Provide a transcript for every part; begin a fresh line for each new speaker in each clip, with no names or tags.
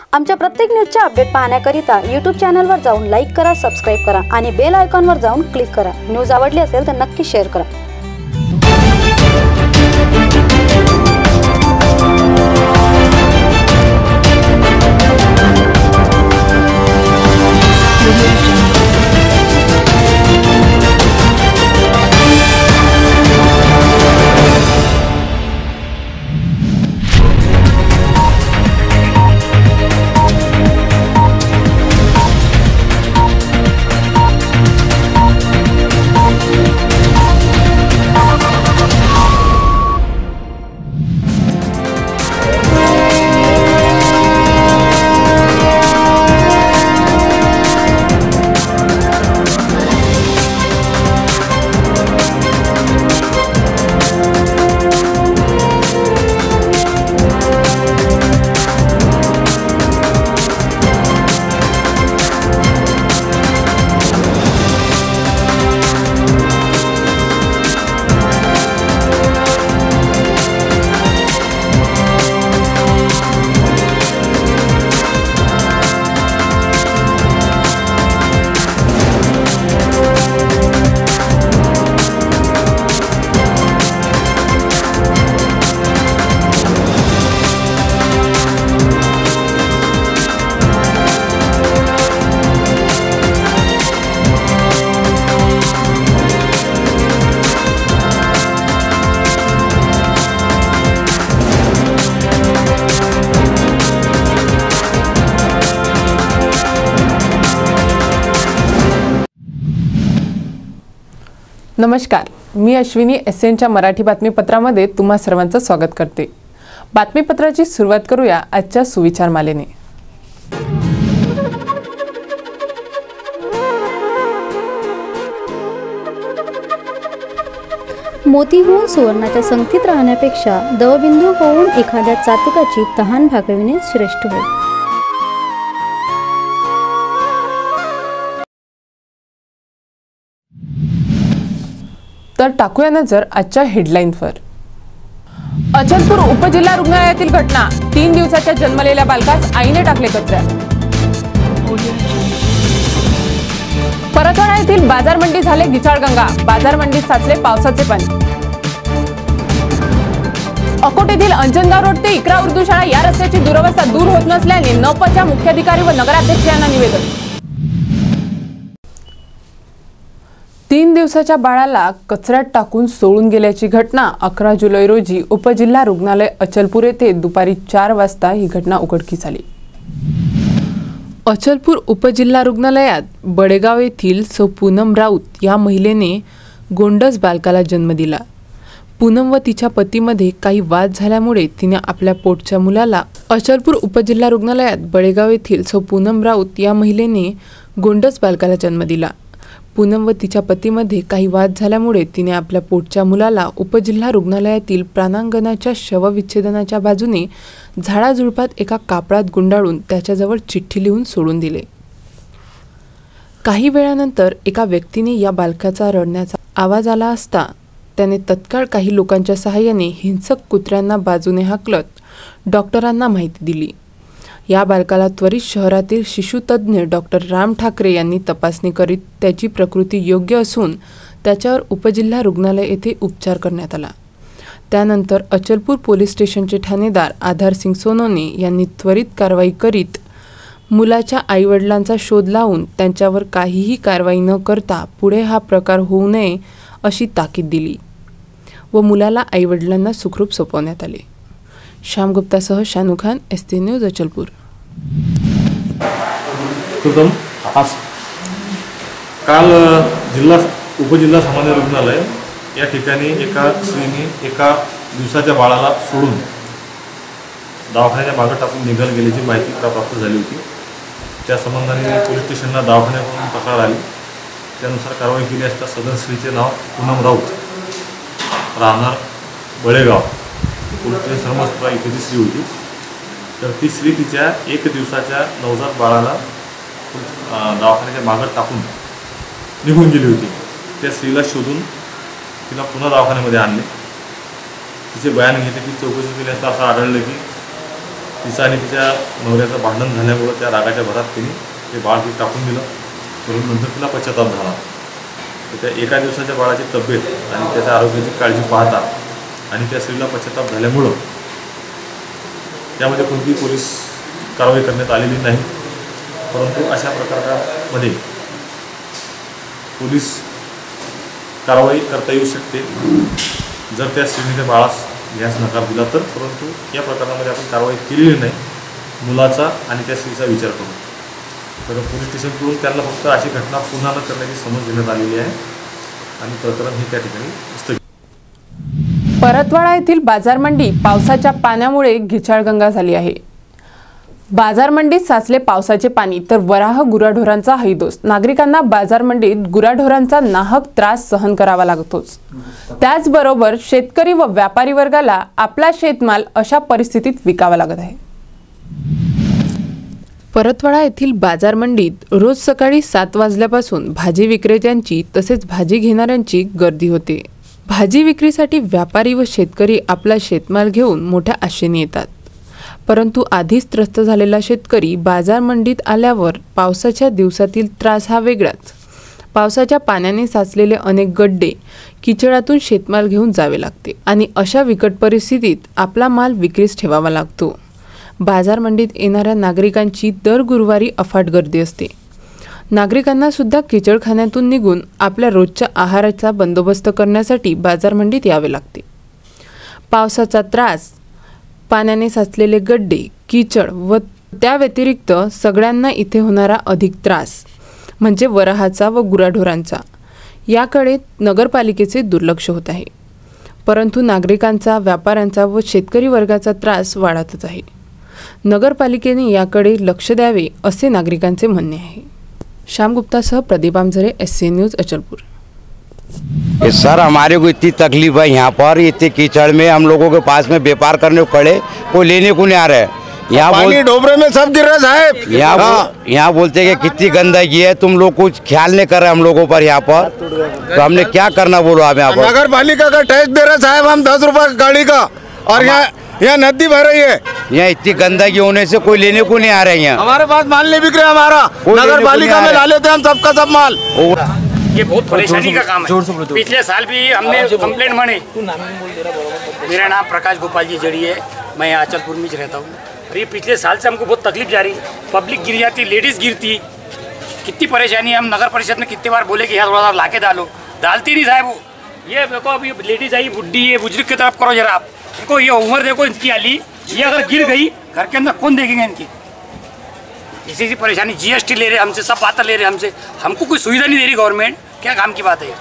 आमच्या प्रत्येक न्यूजचे अपडेट पाहण्याकरिता YouTube चॅनलवर जाऊन लाईक करा, सबस्क्राइब करा आणि बेल आयकॉनवर जाऊन क्लिक करा। न्यूज आवडली असेल तर नक्की शेअर करा।
नमस्कार, मी अश्विनी एसएनच्या मराठी बातमीपत्रामध्ये तुम्हा सर्वांचं स्वागत करते। बातमीपत्राची सुरुवात करूया आजच्या सुविचार मालेने।
मोती होऊन सुवर्णाच्या संगतीत राहण्यापेक्षा दवबिंदू होऊन एखाद्या चातकाची तहान भागविणे श्रेष्ठ होय।
तर टाकूया नजर आजच्या हेडलाईन्सवर। अचलपूर उपजिल्हा रुग्णालयातील घटना, 3 दिवसाच्या जन्मलेल्या बालकास आईने टाकले कचऱ्यात। परतवाडा येथील बाजार मंडी झाले गिचाळगंगा, बाजार मंडीत साचले पावसाचे पाणी। अकोट येथील अंजनगाव रोड ते इकरा उर्दू शाळा या रस्त्याची दुरवस्था दूर होत नसल्याने नपच्या मुख्याधिकारी व नगराध्यक्ष यांना निवेदन। 3 दिवसाच्या बाळाला कचऱ्यात टाकून सोडून गेल्याची घटना 11 जुलै रोजी उपजिल्हा रुग्णालय अचलपूर येथे दुपारी 4 वाजता ही घटना उघडकीस आली। अचलपूर उपजिल्हा रुग्णालयात बडेगाव येथील सौ पूनम राऊत या महिलेने गोंडस बालकाला जन्म दिला। पूनम व तिच्या पतीमध्ये काही वाद झाल्यामुळे तिने आपल्या पोटच्या मुलाला अचलपूर उपजिल्हा रुग्णालयात बडेगाव येथील सौ पूनम राऊत या महिलेने गोंडस बालकाला जन्म दिला। पूनम व तिच्या पतीमध्ये काही वाद झाल्यामुळे तिने आपल्या पोटच्या मुलाला उपजिल्हा रुग्णालयातील प्राणांगणाच्या शवविच्छेदनाच्या बाजूने झाडाझुडपात एका कापडात गुंडाळून त्याच्याजवळ चिठ्ठी लिहून सोडून दिले। काही वेळानंतर एका व्यक्तीने या बालकाचा रडण्याचा आवाज आला असता त्याने तत्काळ काही लोकांच्या सहाय्याने हिंसक कुत्र्यांना बाजूने हाकलत डॉक्टरांना माहिती दिली। या बालकाला त्वरित शहरातील शिशुतज्ञ डॉक्टर राम ठाकरे यांनी तपासणी करीत त्याची प्रकृती योग्य असून त्याच्यावर उपजिल्हा रुग्णालय येथे उपचार करण्यात आला। त्यानंतर अचलपूर पोलीस स्टेशनचे ठाणेदार आधार सिंग सोनोने यांनी त्वरित कारवाई करीत मुलाच्या आईवडिलांचा शोध लावून त्यांच्यावर काहीही कारवाई न करता पुढे हा प्रकार होऊ नये अशी ताकीद दिली व मुलाला आईवडिलांना सुखरूप सोपवण्यात आले। श्याम गुप्तासह शानू खान, ST न्यूज अचलपूर।
काल उपजिल्हा सामान्य रुग्णालय या ठिकाणी एका स्त्रीने एका दिवसाच्या बाळाला सोडून दवाखान्याच्या मागे टाकून निघून गेल्याची माहिती प्राप्त झाली होती। त्या संबंधाने पोलीस स्टेशनला दवाखान्याकडून तक्रार आली। त्यानुसार कारवाई केली असता सदर स्त्रीचे नाव पूनम राऊत, राहणार बळेगाव, पोलीस समजपुरा इथे ती स्त्री होती। तर ती स्त्री तिच्या 1 दिवसाच्या नवजात बाळाला दवाखान्याच्या मागे टाकून निघून गेली होती। त्या स्त्रीला शोधून तिला पुन्हा दवाखान्यामध्ये आणले। तिचे बयान घेतले की चौकशी केली असता असं आढळलं की तिचा आणि तिच्या नवऱ्याचं भांडण झाल्यामुळं त्या रागाच्या भरात तिने ते बाळ ती टाकून दिलं, परंतु नंतर तिला पश्चाताप झाला. तर त्या एका दिवसाच्या बाळाची तब्येत आणि त्याच्या आरोग्याची काळजी पाहता आणि त्या स्त्रीला पश्चाताप झाल्यामुळं त्यामध्ये कोणतीही पोलीस कारवाई करण्यात आलेली नाही. परंतु अशा प्रकारामध्ये पोलीस कारवाई करता येऊ शकते जर त्या स्त्रीने त्या बाळास घ्यास नकार दिला तर. परंतु या प्रकरणामध्ये आपण कारवाई केलेली नाही, मुलाचा आणि त्या स्त्रीचा विचार करून. तर पोलीस स्टेशनकडून त्यांना फक्त अशी घटना पुन्हा न करण्याची समज देण्यात आलेली आहे आणि प्रकरण हे त्या ठिकाणी स्थगित.
परतवाडा येथील बाजार मंडी पावसाच्या पाण्यामुळे घिचाळगंगा झाली आहे. बाजार मंडीत साचले पावसाचे पाणी तर वराह गुराढोरांचा हैदोस. नागरिकांना बाजार मंडीत गुराढोरांचा नाहक त्रास सहन करावा लागतोच. त्याचबरोबर शेतकरी व व्यापारी वर्गाला आपला शेतमाल अशा परिस्थितीत विकावा लागत आहे. परतवाडा येथील बाजार मंडीत रोज सकाळी 7 वाजल्यापासून भाजी विक्रेत्यांची तसेच भाजी घेणाऱ्यांची गर्दी होते. भाजी विक्रीसाठी व्यापारी व शेतकरी आपला शेतमाल घेऊन मोठ्या आशेने येतात. परंतु आधीच त्रस्त झालेला शेतकरी बाजार मंडीत आल्यावर पावसाच्या दिवसातील त्रास हा वेगळाच. पावसाच्या पाण्याने साचलेले अनेक गड्डे, किचडातून शेतमाल घेऊन जावे लागते आणि अशा बिकट परिस्थितीत आपला माल विक्रीस ठेवावा लागतो. बाजार मंडीत येणाऱ्या नागरिकांची दर गुरुवारी अफाट गर्दी असते. नागरिकांना सुद्धा किचडखान्यातून निघून आपल्या रोजच्या आहाराचा बंदोबस्त करण्यासाठी बाजार मंडीत यावे लागते. पावसाचा त्रास, पाण्याने साचलेले गड्डे, किचड व त्या व्यतिरिक्त सगळ्यांना इथे होणारा अधिक त्रास म्हणजे वराहाचा व गुराढोरांचा, याकडे नगरपालिकेचे दुर्लक्ष होत आहे. परंतु नागरिकांचा, व्यापाऱ्यांचा व शेतकरी वर्गाचा त्रास वाढतच आहे. नगरपालिकेने याकडे लक्ष द्यावे असे नागरिकांचे म्हणणे आहे. श्याम गुप्तासह Pradeep Amjhare, SC news, Achalpur.
Sir हमारे को इतनी तकलीफ है यहाँ पर, इतने कीचड़ में हम लोगों के पास में व्यापार करने को खड़े, कोई लेने को नहीं आ रहा है. यहाँ
पानी डोबरे में सब गिर रहा है साहब.
यहाँ बोलते हैं कि कितनी गंदगी है, तुम लोग कुछ ख्याल नहीं कर रहे हम लोगों पर यहाँ पर, तो हमने क्या करना बोलो आप यहाँ पर.
नगर पालिका का टैक्स दे रहे साहब हम 10 रुपए गाड़ी का, और यहाँ नदी भर रही है.
यहाँ इतनी गंदगी होने से कोई लेने को नहीं आ रहा है. यहाँ
हमारे पास माल नहीं बिक रहा, हमारा नगर पालिका में ला लेते हम सबका सब माल.
ये बहुत परेशानी का काम है. पिछले साल भी हमने कंप्लेंट मानी. मेरा नाम प्रकाश गोपाल जी जड़ी है, मैं आचलपुर में रहता हूँ. और ये पिछले साल से हमको बहुत तकलीफ जा रही है. पब्लिक गिर जाती, लेडीज़ गिरती, कितनी परेशानी है. हम नगर परिषद में कितने बार बोले कि यहाँ थोड़ा ला के डालो, डालती नहीं साहब. वो ये देखो अभी लेडीज़ आई, बुढ़ी है, बुजुर्ग की तरफ करो जरा आप. देखो ये उम्र देखो इनकी आली, ये अगर गिर गई घर के अंदर कौन देखेंगे इनकी. इसी सी परेशानी. GST ले रहे हमसे, सब बातें ले रहे हमसे, हमको कोई सुविधा नहीं दे रही गवर्नमेंट. क्या काम की बात है.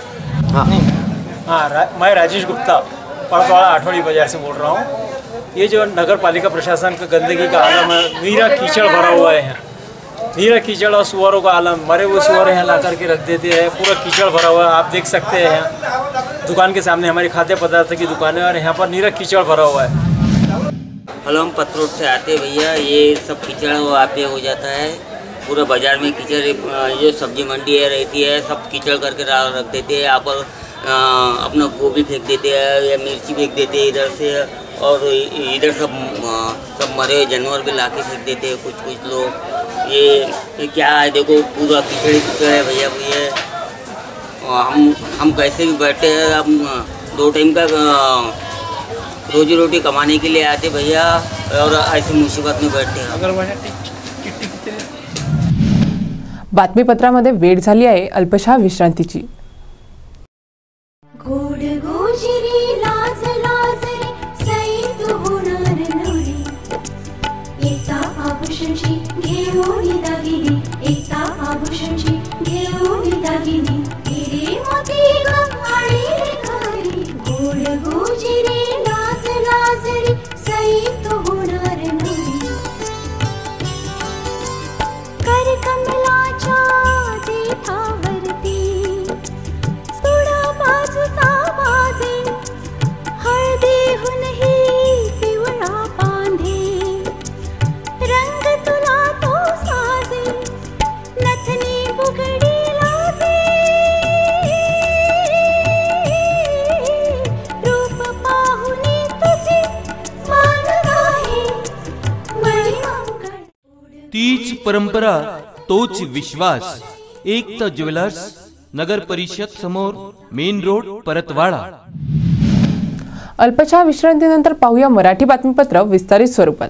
हाँ, मैं राजेश गुप्ता परतवाड़ा आठवड़ी बाजार से बोल रहा हूँ. ये जो नगर पालिका प्रशासन का गंदगी का आलम है, नीरा कीचड़ भरा हुआ है यहाँ. नीरा कीचड़ और सुअरों का आलम, मरे हुए सुअर यहाँ ला करके रख देते हैं. पूरा कीचड़ भरा हुआ है, आप देख सकते हैं. यहाँ दुकान के सामने हमारी खाद्य पदार्थ की दुकान है और यहाँ पर नीरा कीचड़ भरा हुआ है.
हेलो, हम पत्रोड से आते भैया. ये सब कीचड़ वहाँ पे हो जाता है. पूरा बाजार में कीचड़, जो सब्जी मंडी है रहती है, सब कीचड़ करके रख देते हैं. यहाँ पर अपना गोभी फेंक देते हैं या मिर्ची फेंक देते हैं इधर से, और इधर सब मरे हुए जानवर भी ला के फेंक देते हैं कुछ लोग. ये क्या है, देखो पूरा कीचड़ है भैया. ये हम कैसे भी बैठे हैं, हम 2 टाइम का रोजी रोटी कमाने के लिए आते भैया, और ऐसी मुसीबत में बैठते हैं.
बातमीपत्रामध्ये वेळ झाली आहे अल्पशा विश्रांतीची.
गोड गोजिरी लाज लाज रे सई तू होणार नवरी. एका आभूषणची घेऊन दागिनी, एका आभूषणची घेऊन दागिनी. हिरे मोती ग आणि रे खरी. गोड गोजिरी लाज लाज रे सई तू होणार नवरी. कर कमलाच्या देठावरती सोडा बाजूचा बाजे, हळदीहूनही पिवळा पांढे रंग तुला तो साजे.
तीच परंपरा तोच विश्वास. एकता ज्वेलर्स, नगर परिषद समोर, मेन रोड, परतवाडा.
अल्पशा विश्रांतीनंतर पाहूया मराठी बातमीपत्र विस्तारित स्वरूपात.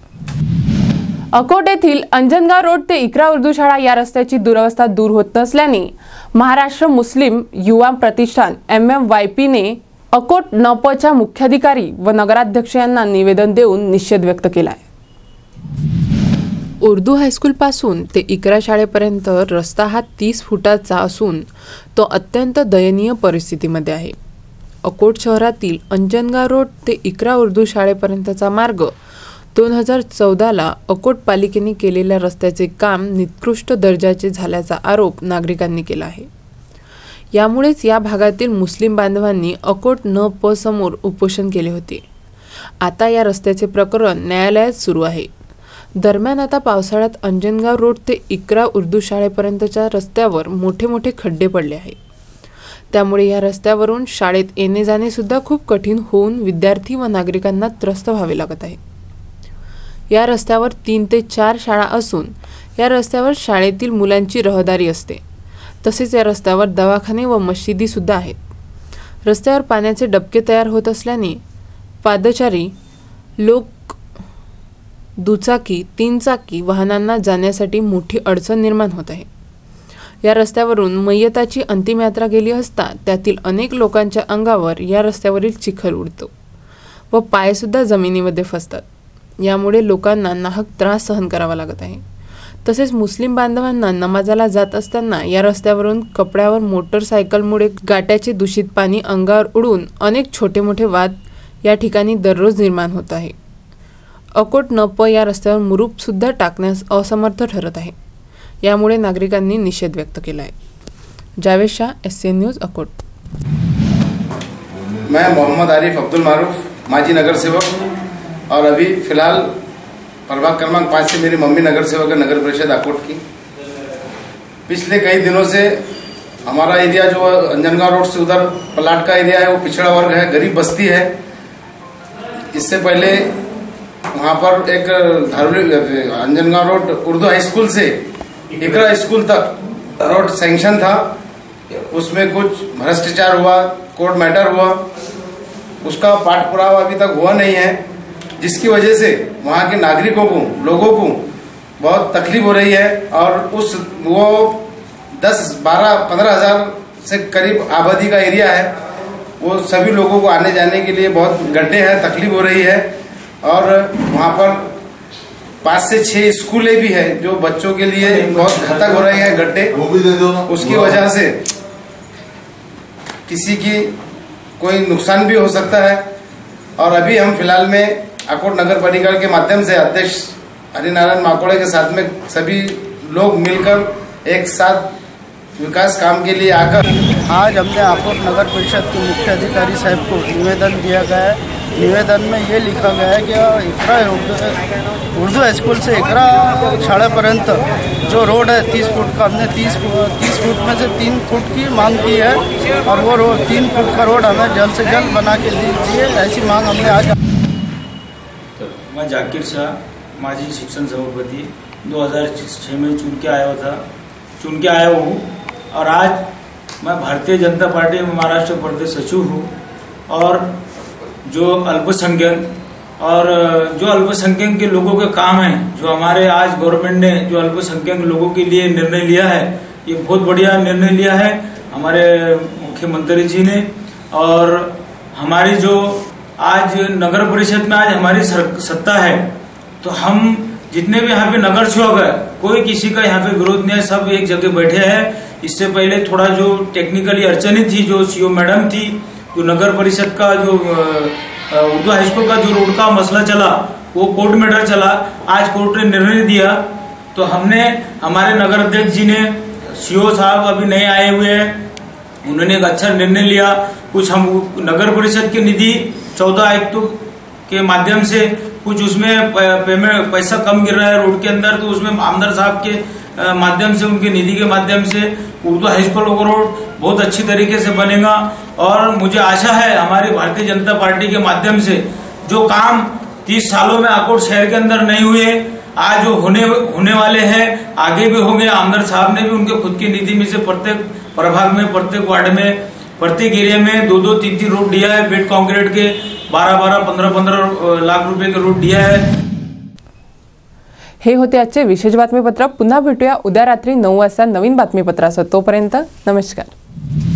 अकोट येथील अंजनगाव रोड ते इकरा उर्दू शाळा या रस्त्याची दुरवस्था दूर होत नसल्याने महाराष्ट्र मुस्लिम युवा प्रतिष्ठान MMYP ने अकोट नपच्या मुख्याधिकारी व नगराध्यक्ष यांना निवेदन देऊन निषेध व्यक्त केला आहे. उर्दू हायस्कूल पासून ते इकरा शाळेपर्यंत रस्ता हा 30 फुटाचा असून तो अत्यंत दयनीय परिस्थितीमध्ये आहे. अकोट शहरातील अंजनगाव रोड ते इकरा उर्दू शाळेपर्यंतचा मार्ग 2014ला अकोट पालिकेने केलेल्या रस्त्याचे काम निकृष्ट दर्जाचे झाल्याचा आरोप नागरिकांनी केला आहे. यामुळेच या भागातील मुस्लिम बांधवांनी अकोट नप समोर उपोषण केले होते. आता या रस्त्याचे प्रकरण न्यायालयात सुरू आहे. दरम्यान आता पावसाळ्यात अंजनगाव रोड ते इकरा उर्दू शाळेपर्यंतच्या रस्त्यावर मोठे मोठे खड्डे पडले आहेत. त्यामुळे या रस्त्यावरून शाळेत येणे जाणे सुद्धा खूप कठीण होऊन विद्यार्थी व नागरिकांना त्रस्त व्हावे लागत आहे. या रस्त्यावर 3 ते 4 शाळा असून या रस्त्यावर शाळेतील मुलांची रहदारी असते. तसेच या रस्त्यावर दवाखाने व मशिदी सुद्धा आहेत. रस्त्यावर पाण्याचे डबके तयार होत असल्याने पादचारी लोक, दुचाकी, 3 चाकी वाहनांना जाण्यासाठी मोठी अडचण निर्माण होत आहे. या रस्त्यावरून मय्यताची अंतिम यात्रा गेली असता त्यातील अनेक लोकांच्या अंगावर या रस्त्यावरील चिखल उडतो व पाय सुद्धा जमिनीमध्ये फसतात. यामुळे लोकांना नाहक त्रास सहन करावा लागत आहे. तसेच मुस्लिम बांधवांना नमाजाला जात असताना या रस्त्यावरून कपड्यावर मोटरसायकलमुळे गाट्याचे दूषित पाणी अंगावर उडून अनेक छोटे मोठे वाद या ठिकाणी दररोज निर्माण होत आहे. अकोट नप या रस्त्यावर मुरूप सुद्धा टाकण्यास असमर्थ ठरत आहे. यामुळे नागरिकांनी निषेध व्यक्त केला आहे. Javed Shah, SCN news, Akot.
मैं मोहम्मद आरिफ अब्दुल मारूफ, माजी नगर सेवक, और अभी फिलहाल प्रभाग क्रमांक 5 से मेरी मम्मी नगर सेवक है, नगर परिषद अकोट की. पिछले कई दिनों से हमारा एरिया जो अंजनगांव रोड से उधर प्लाट का एरिया है वो पिछड़ा वर्ग है, गरीब बस्ती है. इससे पहले वहाँ पर एक Anjangaon road Urdu high school से इकरा स्कूल तक रोड सैंक्शन था. उसमें कुछ भ्रष्टाचार हुआ, कोर्ट मैटर हुआ, उसका पाठ पुरावा अभी तक हुआ नहीं है, जिसकी वजह से वहाँ के नागरिकों को, लोगों को बहुत तकलीफ हो रही है. और वो 10, 12, 15 हज़ार से करीब आबादी का एरिया है. वो सभी लोगों को आने जाने के लिए बहुत गड्ढे हैं, तकलीफ हो रही है. और वहाँ पर 5 से 6 स्कूलें भी हैं जो बच्चों के लिए बहुत घातक हो रहे हैं गड्ढे. उसकी वजह से किसी की कोई नुकसान भी हो सकता है. और अभी हम फिलहाल में अकोट नगर पालिका के माध्यम से अध्यक्ष हरिनारायण माकोड़े के साथ में सभी लोग मिलकर एक साथ विकास काम के लिए आकर
आज हमने अकोट नगर परिषद के मुख्य अधिकारी साहब को निवेदन दिया गया है. निवेदन में ये लिखा गया है कि इकरा उर्दू स्कूल से इकरा शाळेपर्यंत जो रोड है 30 फुट का, हमने 30 फुट में से 3 फुट की मांग की है. और वो 3 फुट का रोड हमें जल्द से जल्द बना के दीजिए, ऐसी मांग हमने आज.
मैं जाकिर शाह, माजी शिक्षण सभापति, 2006 में चुन के आया हूँ. और आज मैं भारतीय जनता पार्टी में महाराष्ट्र प्रदेश सचिव हूँ. और जो अल्पसंख्यक के लोगों के काम है, जो हमारे आज गवर्नमेंट ने जो अल्पसंख्यक लोगों के लिए निर्णय लिया है, ये बहुत बढ़िया निर्णय लिया है हमारे मुख्यमंत्री जी ने. और हमारी जो आज नगर परिषद में आज हमारी सत्ता है, तो हम जितने भी यहाँ पे नगर सेवक है, कोई किसी का यहाँ पे विरोध नहीं है, सब एक जगह बैठे हैं. इससे पहले थोड़ा जो टेक्निकली अड़चनी थी, जो CO मैडम थी, जो नगर परिषद का जो उर्दू हाई स्कूल का जो रोड का मसला चला, वो कोर्ट मैटर चला. आज कोर्ट ने निर्णय दिया, तो हमने हमारे नगर अध्यक्ष जी ने, CO साहब अभी नए आए हुए हैं, उन्होंने एक अच्छा निर्णय लिया. कुछ हम नगर परिषद की निधि 14 आयुक्तों के माध्यम से कुछ उसमें पेमेंट पैसा कम गिर रहा है रोड के अंदर, तो उसमें आमदार साहब के माध्यम से, उनकी निधि के माध्यम से उर्दू हाई स्कूल रोड बहुत अच्छी तरीके से बनेगा. और मुझे आशा है हमारी भारतीय जनता पार्टी के माध्यम से जो काम 30 सालों में अकोट शहर के अंदर नहीं हुए, आज जो होने वाले हैं, आगे भी होंगे। आमदार साहब ने भी उनके खुद की निधि में से प्रत्येक प्रभाग में, प्रत्येक वार्ड में, प्रत्येक एरिया में 2-2, 3-3 रोड दिया है। बेड कॉन्क्रीट के 12-12, 15-15 लाख रुपए के रोड दिया है।
हे होते आजचे विशेष बातमीपत्र. पुन्हा भेटूया उद्या रात्री 9 वाजता नवीन बातमीपत्रासह. तोपर्यंत नमस्कार.